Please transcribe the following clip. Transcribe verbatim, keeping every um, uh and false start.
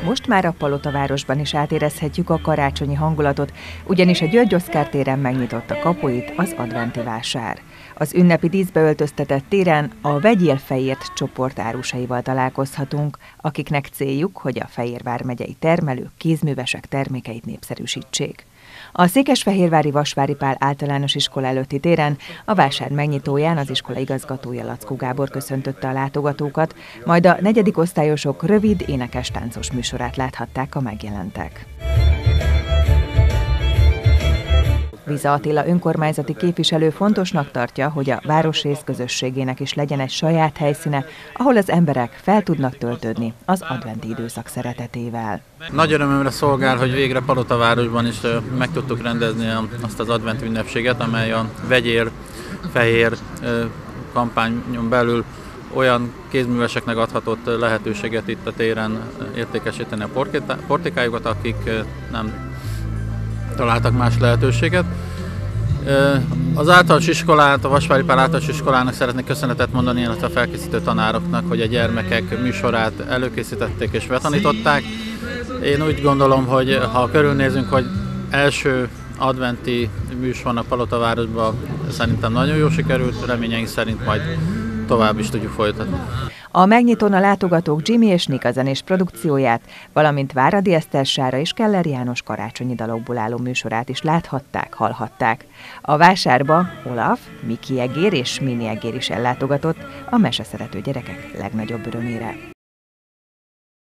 most már a Palotavárosban is átérezhetjük a karácsonyi hangulatot, ugyanis a György Oszkár téren megnyitott a kapuit az adventi vásár. Az ünnepi díszbe öltöztetett téren a Vegyél Fejért csoport árusaival találkozhatunk, akiknek céljuk, hogy a Fejér vármegyei termelők, kézművesek termékeit népszerűsítsék. A székesfehérvári Vasvári Pál általános iskola előtti téren a vásár megnyitóján az iskola igazgatója Lackó Gábor köszöntötte a látogatókat, majd a negyedik osztályosok rövid énekes-táncos műsorát láthatták a megjelentek. Viza Attila önkormányzati képviselő fontosnak tartja, hogy a városrész közösségének is legyen egy saját helyszíne, ahol az emberek fel tudnak töltődni az adventi időszak szeretetével. Nagy örömömre szolgál, hogy végre Palotavárosban is meg tudtuk rendezni azt az advent ünnepséget, amely a Vegyél Fejér kampányon belül olyan kézműveseknek adhatott lehetőséget itt a téren értékesíteni a portékájukat, akik nem találtak más lehetőséget. Az általános iskolát, a Vasvári Pál általános iskolának szeretnék köszönetet mondani, illetve a felkészítő tanároknak, hogy a gyermekek műsorát előkészítették és betanították. Én úgy gondolom, hogy ha körülnézünk, hogy első adventi műsornak Palotavárosban szerintem nagyon jó sikerült, reményeink szerint majd tovább is tudjuk folytatni. A megnyitón a látogatók Jimmy és Nika zenés produkcióját, valamint Váradi Eszter Sára és Keller János karácsonyi dalokból álló műsorát is láthatták, hallhatták. A vásárba Olaf, Miki Egér és Mini Egér is ellátogatott, a meseszerető gyerekek legnagyobb örömére.